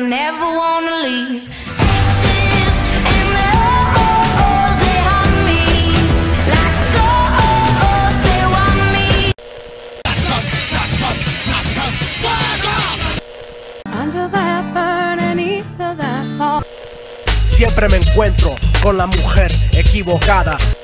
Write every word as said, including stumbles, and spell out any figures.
never wanna leave. Exes and Ohs, they haunt me like ghosts, they want me. Under that burning ether that fall. Siempre me encuentro con la mujer equivocada.